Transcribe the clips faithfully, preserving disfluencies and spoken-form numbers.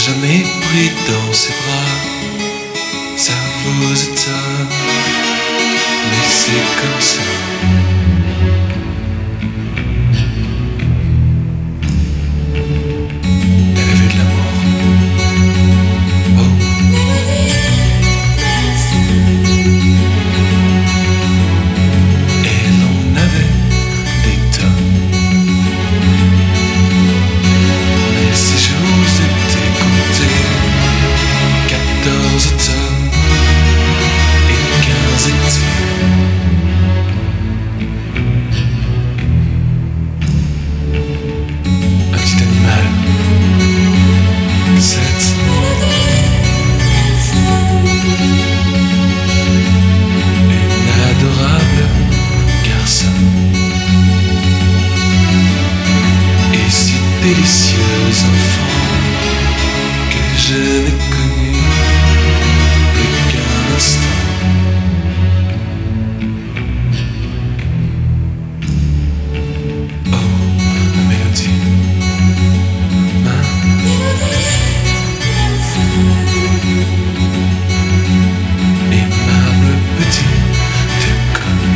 jamais pris dans ses bras, ça vous étonne, mais c'est comme ça. Elle avait de l'amour. Oh. Elle en avait des tonnes. Mais ses jours étaient comptés. Quatorze tonnes et quinze étés. Un petit animal. Sept. Une adorable garçon. Et si délicieux enfant que je n'ai connu plus qu'un instant. Oh, ma mélodie, ma aimable petite conne.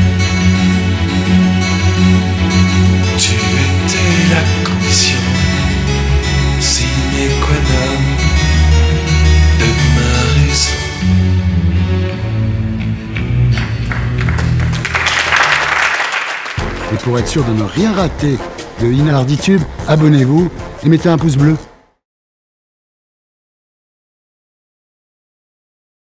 Tu étais la condition sine qua non de ma raison. Et pour être sûr de ne rien rater de Inarditube, abonnez-vous et mettez un pouce bleu.